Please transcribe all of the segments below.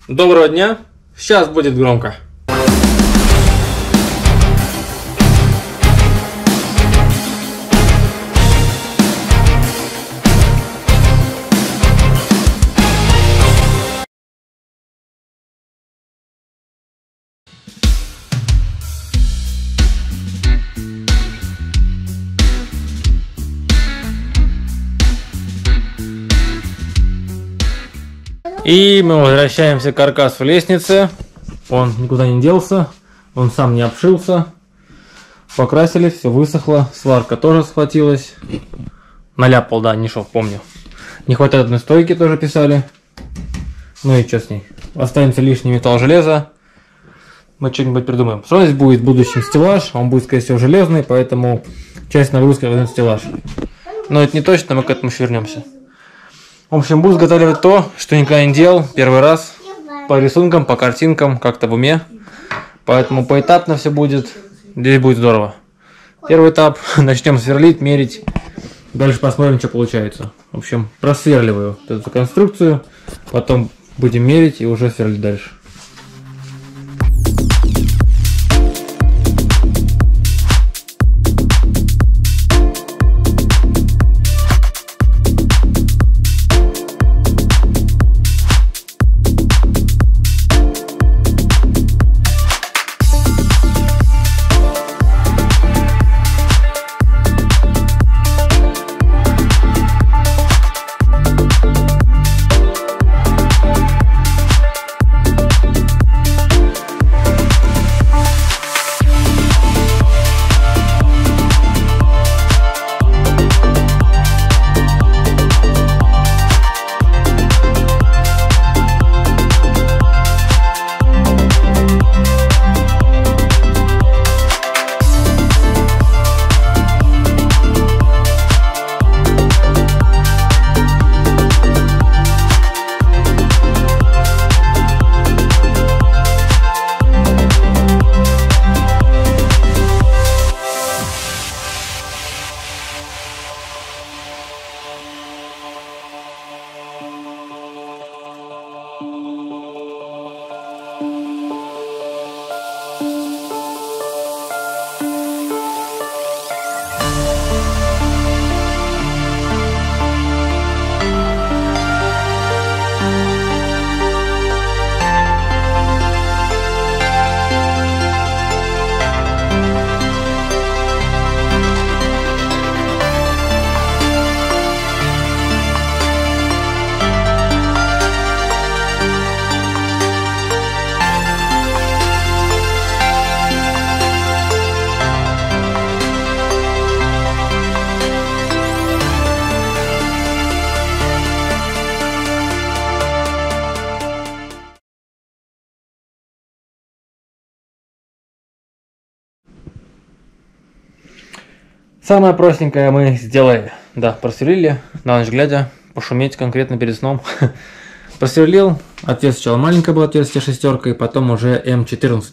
Доброго дня! Сейчас будет громко. И мы возвращаемся к каркасу лестницы. Он никуда не делся, он сам не обшился. Покрасили, все высохло, сварка тоже схватилась. Наляпал, да, не шов, помню. Не хватает одной стойки, тоже писали. Ну и что с ней? Останется лишний металл, железо. Мы что-нибудь придумаем. Что здесь будет в будущем стеллаж? Он будет, скорее всего, железный, поэтому часть нагрузки в стеллаж. Но это не точно, мы к этому еще вернемся. В общем, буду изготавливать то, что никогда не делал, первый раз, по рисункам, по картинкам, как-то в уме. Поэтому поэтапно все будет, здесь будет здорово. Первый этап, начнем сверлить, мерить, дальше посмотрим, что получается. В общем, просверливаю эту конструкцию, потом будем мерить и уже сверлить дальше. Самое простенькое мы сделали. Да, просверлили, на ночь глядя, пошуметь конкретно перед сном. Просверлил, отверстие сначала маленькое было отверстие шестеркой, потом уже М14.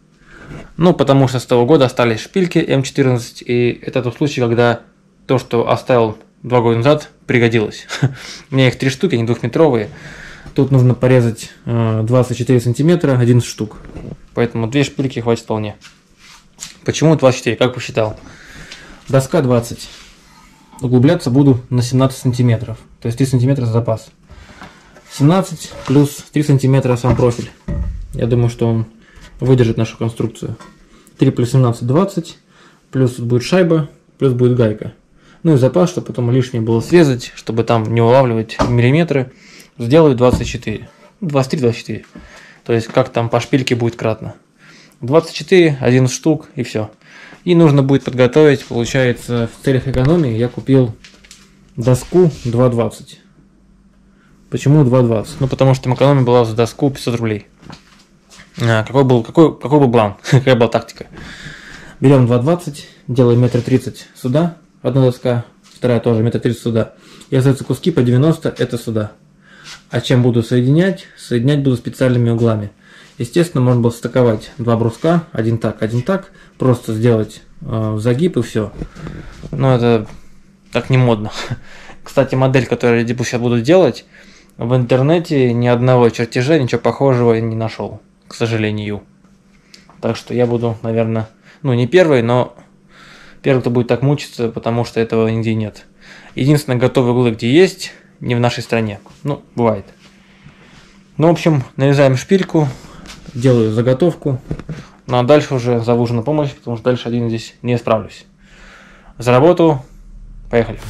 Ну, потому что с того года остались шпильки М14, и это тот случай, когда то, что оставил 2 года назад, пригодилось. У меня их 3 штуки, они двухметровые. Тут нужно порезать 24 сантиметра, 11 штук. Поэтому 2 шпильки хватит вполне. Почему 24? Как посчитал? Доска 20. Углубляться буду на 17 сантиметров. То есть 3 сантиметра запас. 17 плюс 3 сантиметра сам профиль. Я думаю, что он выдержит нашу конструкцию. 3 плюс 17 20. Плюс будет шайба, плюс будет гайка. Ну и запас, чтобы потом лишнее было срезать, чтобы там не улавливать миллиметры. Сделаю 24. 23-24. То есть как там по шпильке будет кратно. 24, 11 штук и все. И нужно будет подготовить, получается, в целях экономии я купил доску 2,20. Почему 2,20? Ну, потому что экономия была за доску 500 рублей. Какой был план? Какая была тактика? Берем 2,20, делаем 1,30 м сюда, одна доска, вторая тоже 1,30 м сюда. И остаются куски по 90, это сюда. А чем буду соединять? Соединять буду специальными углами. Естественно, можно было стыковать 2 бруска, один так, просто сделать загиб и все. Но это так не модно. Кстати, модель, которую я сейчас буду делать, в интернете ни одного чертежа, ничего похожего не нашел, к сожалению. Так что я буду, наверное, ну не первый, но первый, кто будет так мучиться, потому что этого нигде нет. Единственное, готовые углы, где есть, не в нашей стране. Ну, бывает. Ну, в общем, нарезаем шпильку, делаю заготовку. Ну, а дальше уже зову на помощь, потому что дальше один здесь не справлюсь. За работу. Поехали.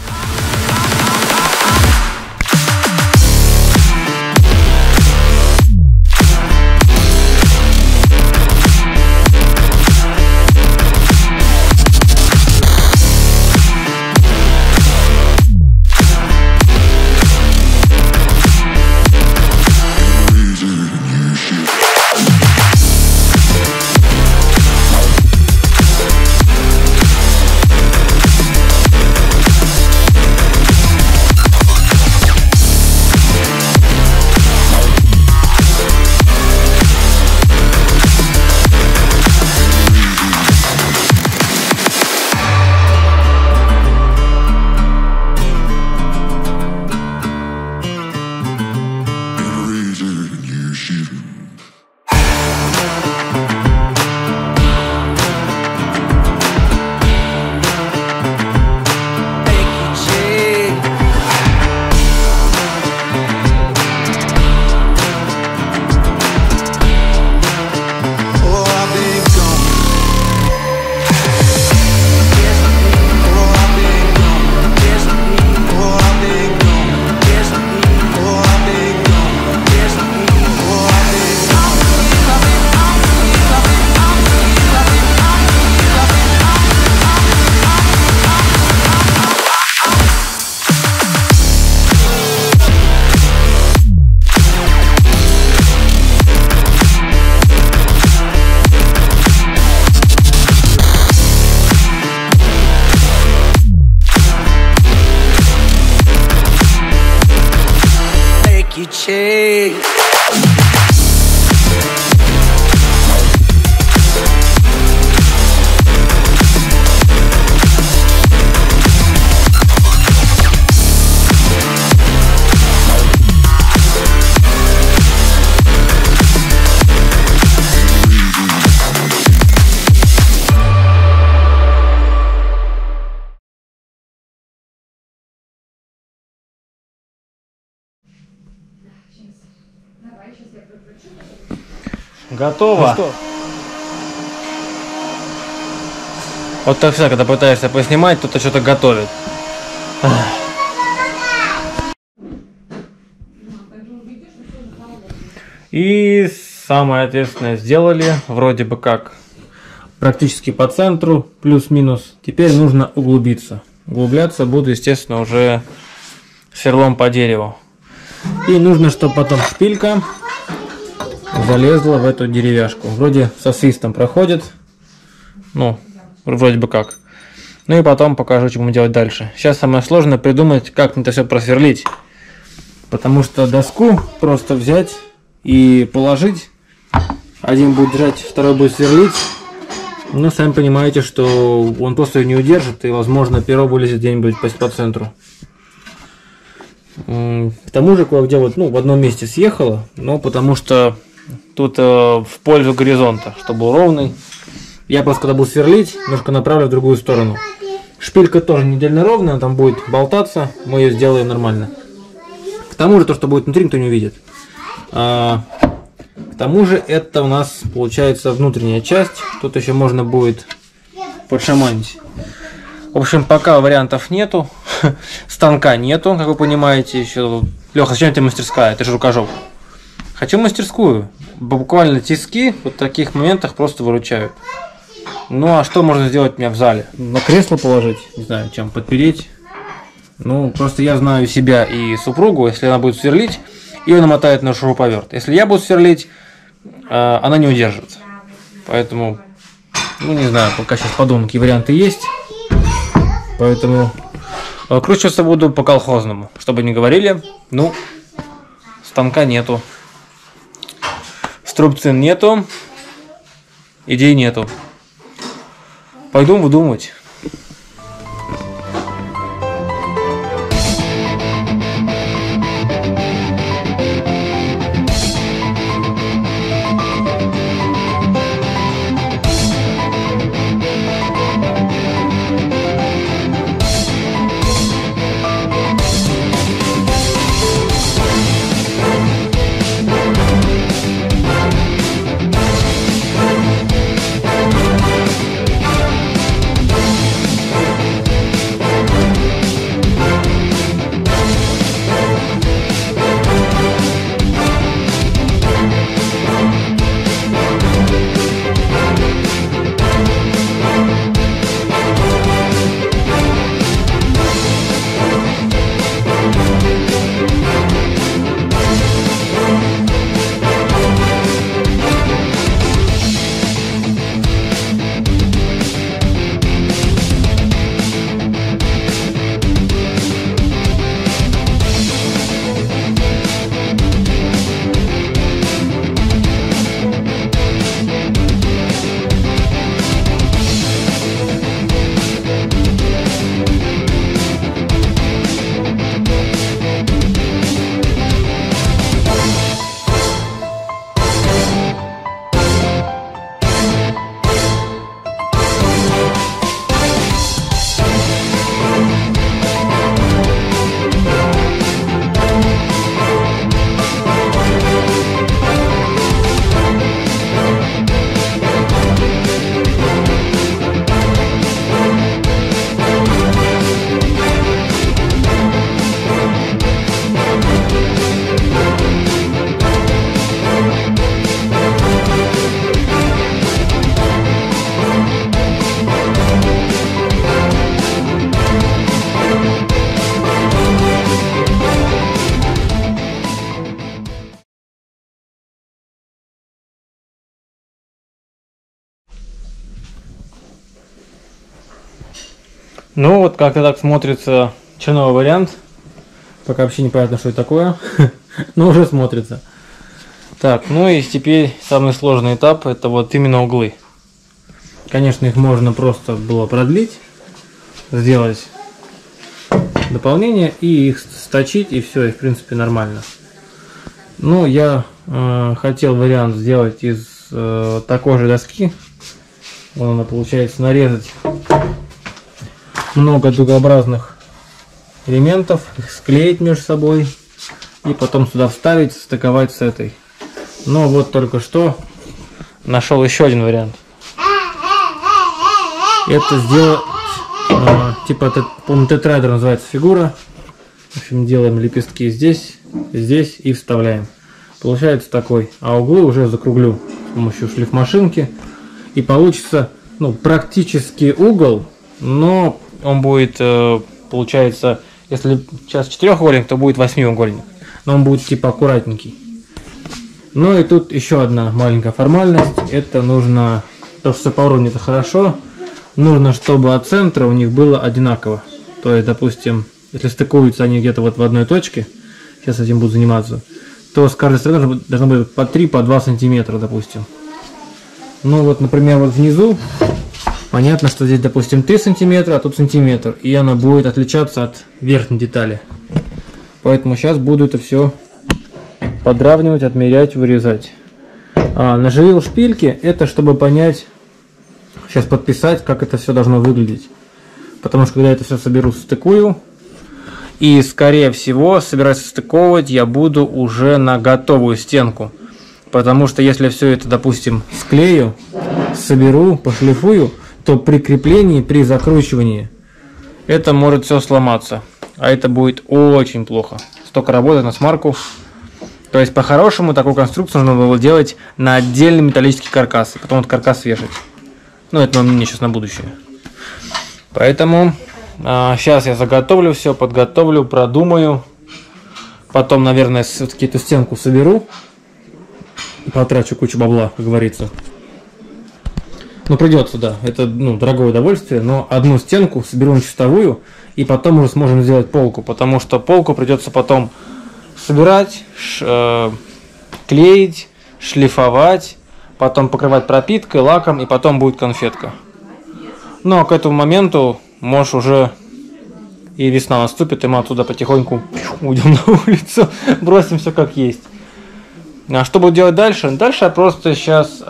Готово. Ну, вот так всегда, когда пытаешься поснимать, кто-то что-то готовит. И самое ответственное сделали, вроде бы как, практически по центру, плюс-минус. Теперь нужно углубиться. Углубляться буду, естественно, уже сверлом по дереву. И нужно, чтобы потом шпилька залезла в эту деревяшку. Вроде со свистом проходит. Ну, вроде бы как. Ну и потом покажу, что будем делать дальше. Сейчас самое сложное придумать, как мне это все просверлить. Потому что доску просто взять и положить. Один будет держать, второй будет сверлить. Ну, сами понимаете, что он просто ее не удержит. И, возможно, перо вылезет где-нибудь по центру. К тому же, кое-где вот, ну, в одном месте съехало. Но потому что тут в пользу горизонта, чтобы был ровный. Я просто, когда буду сверлить, немножко направлю в другую сторону. Шпилька тоже не идеально ровная, она там будет болтаться. Мы ее сделаем нормально. К тому же, то, что будет внутри, никто не увидит. К тому же, это у нас получается внутренняя часть. Тут еще можно будет подшаманить. В общем, пока вариантов нету. Станка нету, как вы понимаете. Еще. Леха, зачем тебе мастерская? Ты же рукожоп. Хочу мастерскую. Буквально тиски вот в таких моментах просто выручают. Ну а что можно сделать у меня в зале? На кресло положить, не знаю, чем подпереть. Ну, просто я знаю себя и супругу, если она будет сверлить, ее намотает на шуруповерт. Если я буду сверлить, она не удержится. Поэтому, ну не знаю, пока сейчас подумаю, какие варианты есть. Поэтому кручиваться буду по-колхозному. Чтобы не говорили, ну, станка нету. Струбцин нету. Идей нету. Пойду выдумывать. Ну вот как-то так смотрится черновой вариант. Пока вообще непонятно, что это такое, но уже смотрится. Так, ну и теперь самый сложный этап, это вот именно углы. Конечно, их можно просто было продлить, сделать дополнение и их сточить, и все, и в принципе нормально. Но я хотел вариант сделать из такой же доски. Вон она получается, нарезать много дугообразных элементов, их склеить между собой и потом сюда вставить, стыковать с этой. Но вот только что нашел еще один вариант. Это сделать типа, по-моему, тетрадер называется фигура. В общем, делаем лепестки здесь, здесь и вставляем. Получается такой, а углы уже закруглю с помощью шлифмашинки. И получится, ну, практически угол, но он будет, получается, если сейчас четырехугольник, то будет восьмиугольник. Но он будет типа аккуратненький. Ну и тут еще одна маленькая формальность. Это нужно, то что по уровню это хорошо, нужно, чтобы от центра у них было одинаково. То есть, допустим, если стыкуются они где-то вот в одной точке, сейчас этим буду заниматься, то с каждой стороны должно быть по 3-2 сантиметра, допустим. Ну вот, например, вот внизу, понятно, что здесь, допустим, 3 сантиметра, а тут сантиметр. И она будет отличаться от верхней детали. Поэтому сейчас буду это все подравнивать, отмерять, вырезать. Наживил шпильки, это чтобы понять, сейчас подписать, как это все должно выглядеть. Потому что когда это все соберу, стыкую. И скорее всего, собираясь стыковывать, я буду уже на готовую стенку. Потому что если все это, допустим, склею, соберу, пошлифую, то при креплении, при закручивании, это может все сломаться. А это будет очень плохо. Столько работы на смарку. То есть, по-хорошему, такую конструкцию нужно было делать на отдельный металлический каркас. И потом этот каркас вешать. Ну, это мне сейчас на будущее. Поэтому сейчас я заготовлю все, подготовлю, продумаю. Потом, наверное, все-таки эту стенку соберу. Потрачу кучу бабла, как говорится. Ну, придется, да. Это, ну, дорогое удовольствие. Но одну стенку соберу на чистовую. И потом уже сможем сделать полку. Потому что полку придется потом собирать, клеить, шлифовать. Потом покрывать пропиткой, лаком. И потом будет конфетка. Но к этому моменту, может, уже и весна наступит. И мы оттуда потихоньку уйдем на улицу. Бросим все как есть. А что буду делать дальше? Дальше я просто сейчас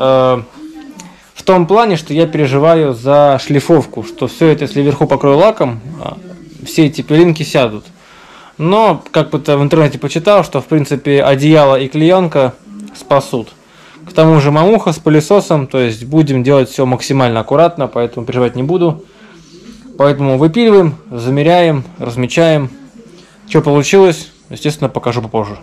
в том плане, что я переживаю за шлифовку, что все это, если вверху покрою лаком, все эти пылинки сядут. Но как бы-то в интернете почитал, что в принципе одеяло и клеенка спасут. К тому же мамуха с пылесосом, то есть будем делать все максимально аккуратно, поэтому переживать не буду. Поэтому выпиливаем, замеряем, размечаем. Что получилось, естественно, покажу попозже.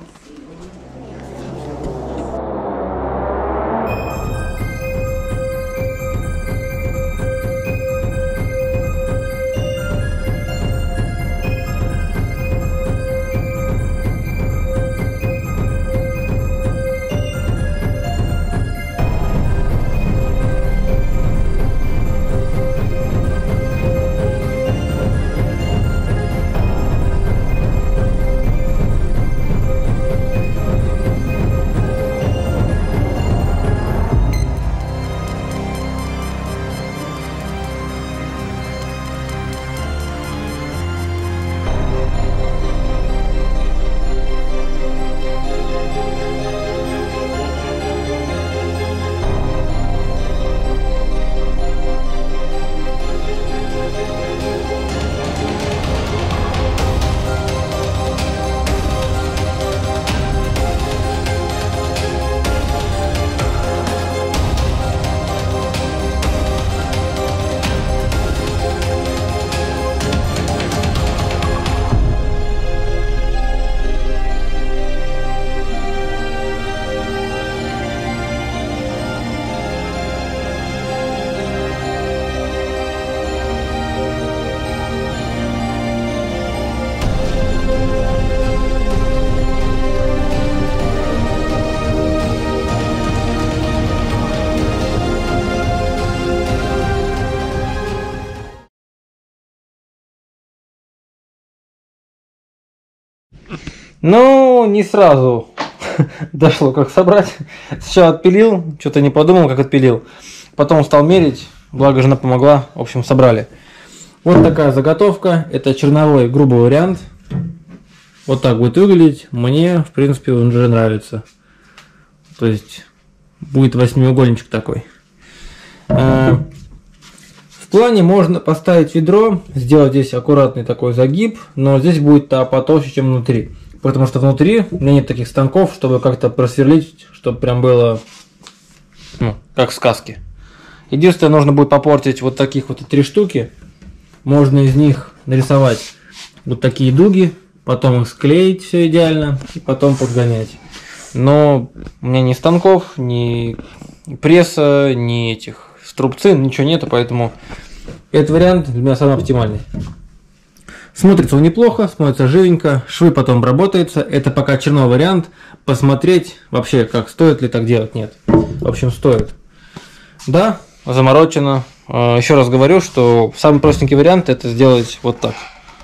Но не сразу дошло, как собрать. Сначала отпилил, что-то не подумал, как отпилил. Потом стал мерить, благо жена помогла, в общем, собрали. Вот такая заготовка, это черновой грубый вариант. Вот так будет выглядеть, мне, в принципе, он уже нравится. То есть, будет восьмиугольничек такой. В плане можно поставить ведро, сделать здесь аккуратный такой загиб, но здесь будет потолще, чем внутри. Потому что внутри у меня нет таких станков, чтобы как-то просверлить, чтобы прям было, ну, как в сказке. Единственное, нужно будет попортить вот таких вот 3 штуки. Можно из них нарисовать вот такие дуги, потом их склеить все идеально и потом подгонять. Но у меня ни станков, ни пресса, ни этих струбцин, ничего нету, поэтому этот вариант для меня самый оптимальный. Смотрится он неплохо, смотрится живенько, швы потом обработаются. Это пока черновой вариант. Посмотреть вообще, как стоит ли так делать, нет. В общем, стоит. Да, заморочено. Еще раз говорю, что самый простенький вариант это сделать вот так.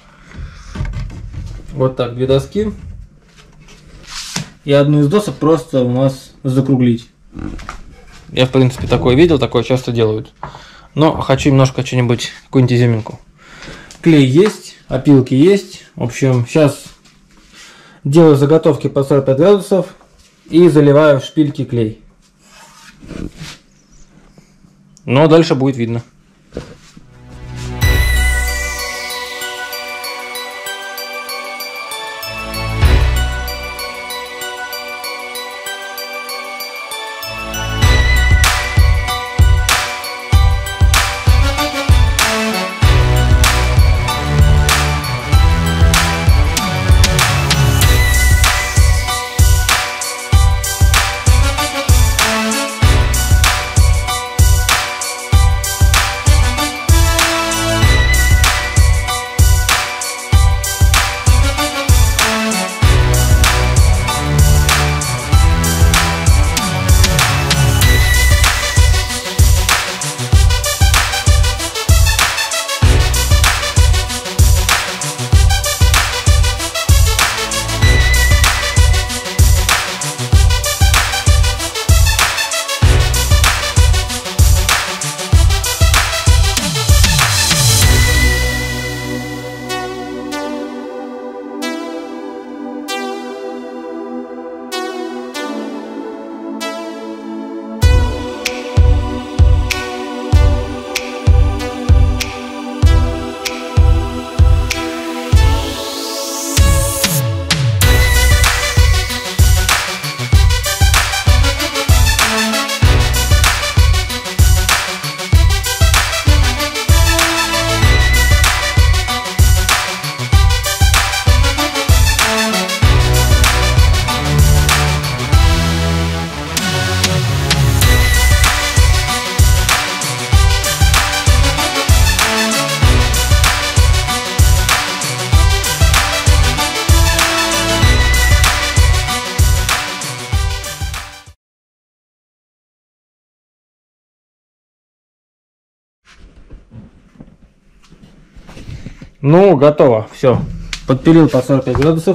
Вот так, 2 доски. И одну из досок просто у нас закруглить. Я, в принципе, такое видел, такое часто делают. Но хочу немножко что-нибудь, какую-нибудь изюминку. Клей есть, опилки есть. В общем, сейчас делаю заготовки по 45 градусов и заливаю в шпильки клей. Но дальше будет видно. Ну, готово. Все. Подпилил по 45 градусов.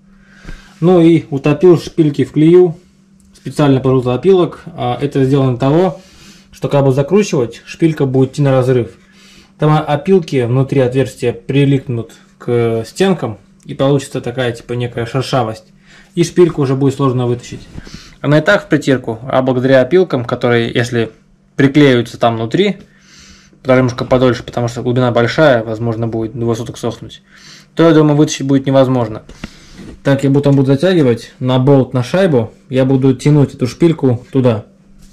Ну и утопил шпильки в клею. Специально порыл опилок. Это сделано для того, что когда буду закручивать, шпилька будет идти на разрыв. Там опилки внутри отверстия прилипнут к стенкам. И получится такая типа некая шершавость. И шпильку уже будет сложно вытащить. Она и так в притирку. А благодаря опилкам, которые, если приклеиваются там внутри, немножко подольше, потому что глубина большая, возможно, будет 2 суток сохнуть, то, я думаю, вытащить будет невозможно. Так, я буду затягивать на болт, на шайбу, я буду тянуть эту шпильку туда.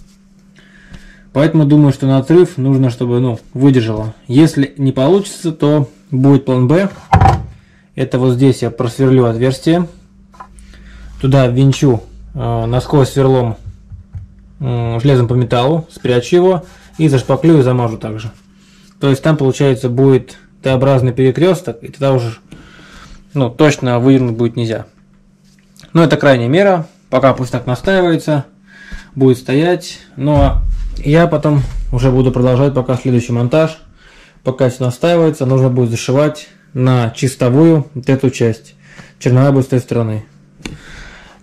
Поэтому думаю, что на отрыв нужно, чтобы выдержало. Если не получится, то будет план Б. Это вот здесь я просверлю отверстие. Туда ввинчу насквозь сверлом железом по металлу, спрячу его и зашпаклю и замажу также. То есть там, получается, будет Т-образный перекресток, и тогда уже точно выдернуть будет нельзя. Но это крайняя мера, пока пусть так настаивается, будет стоять. Но я потом уже буду продолжать пока следующий монтаж. Пока все настаивается, нужно будет зашивать на чистовую вот эту часть. Черновая будет с той стороны.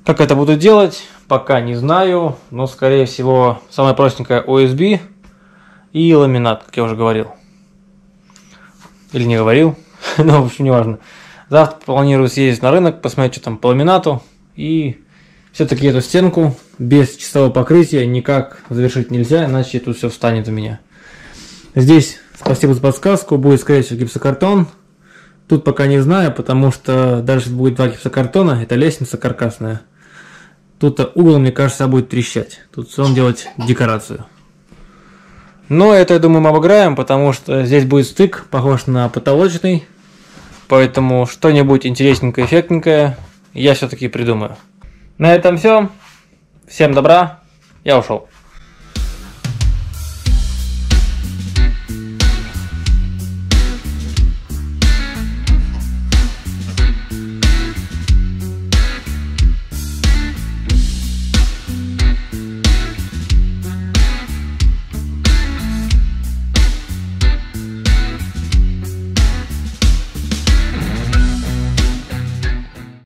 Как это буду делать, пока не знаю, но скорее всего самое простенькое OSB и ламинат, как я уже говорил. Или не говорил, но в общем не важно. Завтра планирую съездить на рынок, посмотреть, что там по ламинату. И все-таки эту стенку без чистого покрытия никак завершить нельзя, иначе тут все встанет у меня. Здесь, спасибо за подсказку, будет скорее всего гипсокартон. Тут пока не знаю, потому что даже если будет 2 гипсокартона, это лестница каркасная. Тут угол, мне кажется, будет трещать. Тут все равно делать декорацию. Но это, я думаю, мы обыграем, потому что здесь будет стык, похож на потолочный. Поэтому что-нибудь интересненькое, эффектненькое я все-таки придумаю. На этом все. Всем добра. Я ушел.